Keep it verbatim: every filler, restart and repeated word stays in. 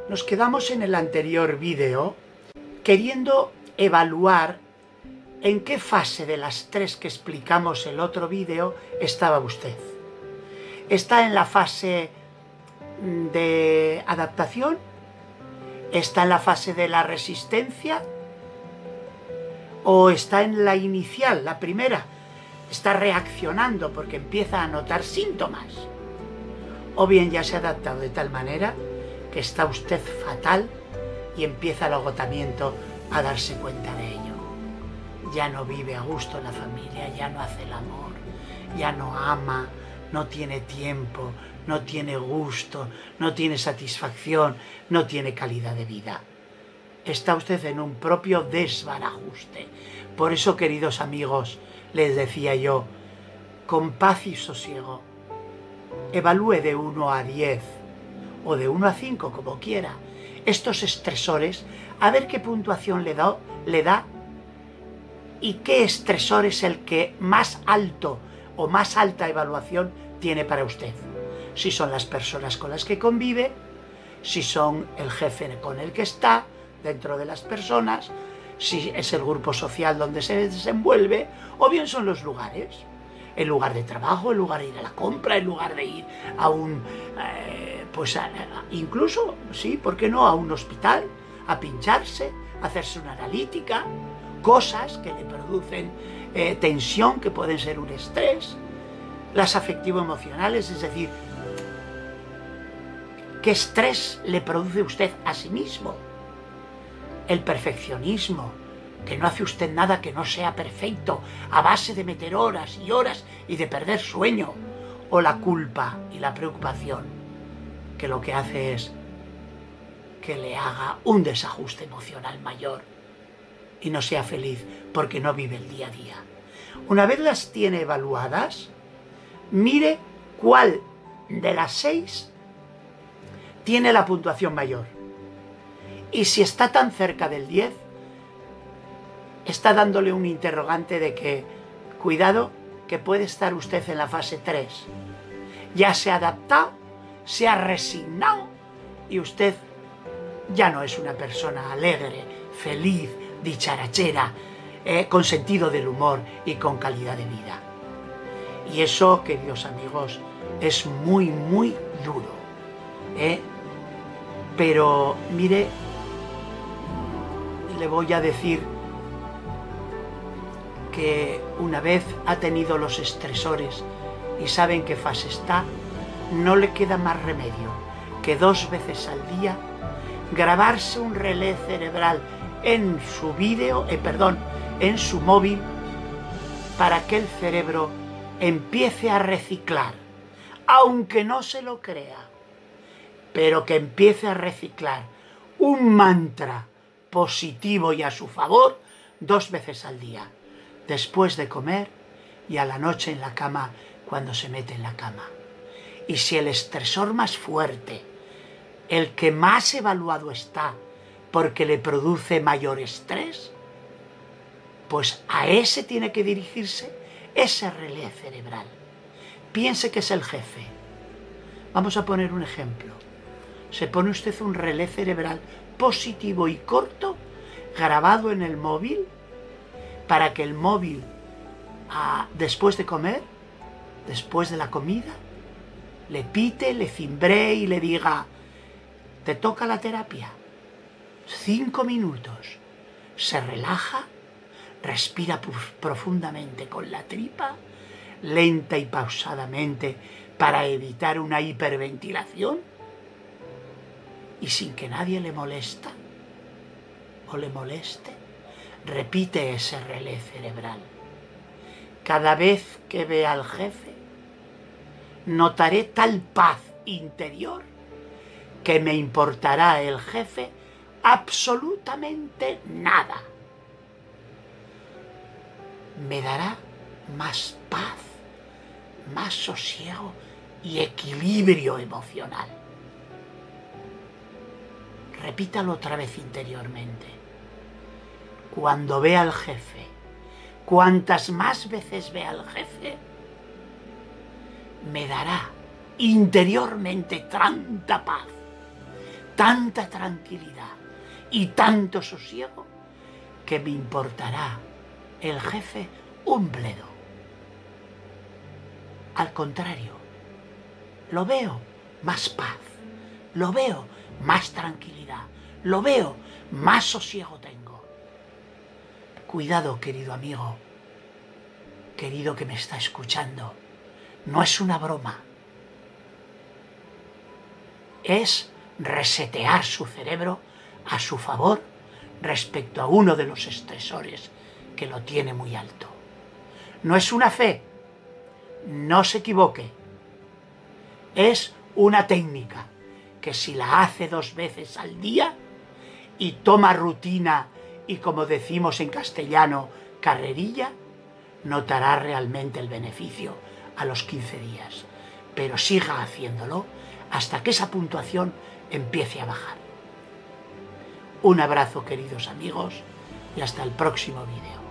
Nos quedamos en el anterior vídeo queriendo evaluar en qué fase de las tres que explicamos el otro vídeo estaba usted. ¿Está en la fase de adaptación? ¿Está en la fase de la resistencia? ¿O está en la inicial, la primera? Está reaccionando porque empieza a notar síntomas. O bien ya se ha adaptado de tal manera que está usted fatal y empieza el agotamiento a darse cuenta de ello. Ya no vive a gusto en la familia, ya no hace el amor, ya no ama, no tiene tiempo, no tiene gusto, no tiene satisfacción, no tiene calidad de vida. Está usted en un propio desbarajuste. Por eso, queridos amigos, les decía yo, con paz y sosiego, evalúe de uno a diez o de uno a cinco, como quiera, estos estresores, a ver qué puntuación le da, le da y qué estresor es el que más alto o más alta evaluación tiene para usted. Si son las personas con las que convive, si son el jefe con el que está dentro de las personas, si es el grupo social donde se desenvuelve, o bien son los lugares. El lugar de trabajo, el lugar de ir a la compra, el lugar de ir a un... Eh, pues a, incluso, sí, ¿por qué no? A un hospital, a pincharse, a hacerse una analítica, cosas que le producen eh, tensión, que pueden ser un estrés, las afectivo-emocionales, es decir, ¿qué estrés le produce usted a sí mismo? El perfeccionismo, que no hace usted nada que no sea perfecto, a base de meter horas y horas y de perder sueño, o la culpa y la preocupación, que lo que hace es que le haga un desajuste emocional mayor y no sea feliz porque no vive el día a día. Una vez las tiene evaluadas, mire cuál de las seis tiene la puntuación mayor. Y si está tan cerca del diez, está dándole un interrogante de que, cuidado, que puede estar usted en la fase tres. Ya se ha adaptado, se ha resignado y usted ya no es una persona alegre, feliz, dicharachera, eh, con sentido del humor y con calidad de vida. Y eso, queridos amigos, es muy, muy duro, ¿eh? Pero, mire, le voy a decir que una vez ha tenido los estresores y sabe en qué fase está, no le queda más remedio que dos veces al día grabarse un relé cerebral en su vídeo, eh, perdón, en su móvil, para que el cerebro empiece a reciclar, aunque no se lo crea, pero que empiece a reciclar un mantra positivo y a su favor dos veces al día, después de comer y a la noche en la cama cuando se mete en la cama. Y si el estresor más fuerte, el que más evaluado está porque le produce mayor estrés, pues a ese tiene que dirigirse ese relé cerebral. Piense que es el jefe. Vamos a poner un ejemplo. Se pone usted un relé cerebral positivo y corto grabado en el móvil para que el móvil, ah, después de comer, después de la comida, le pite, le cimbree y le diga: te toca la terapia. Cinco minutos. Se relaja, respira profundamente con la tripa, lenta y pausadamente para evitar una hiperventilación, y sin que nadie le molesta o le moleste, repite ese relé cerebral. Cada vez que vea al jefe, notaré tal paz interior que me importará el jefe absolutamente nada. Me dará más paz, más sosiego y equilibrio emocional. Repítalo otra vez interiormente. Cuando vea al jefe, cuantas más veces vea al jefe, me dará interiormente tanta paz, tanta tranquilidad y tanto sosiego que me importará el jefe un bledo. Al contrario, lo veo más paz, lo veo más tranquilidad, lo veo más sosiego tengo. Cuidado, querido amigo, querido que me está escuchando, no es una broma. Es resetear su cerebro a su favor respecto a uno de los estresores que lo tiene muy alto. No es una fe, no se equivoque, es una técnica que si la hace dos veces al día y toma rutina y, como decimos en castellano, carrerilla, notará realmente el beneficio a los quince días, pero siga haciéndolo hasta que esa puntuación empiece a bajar. Un abrazo, queridos amigos, y hasta el próximo vídeo.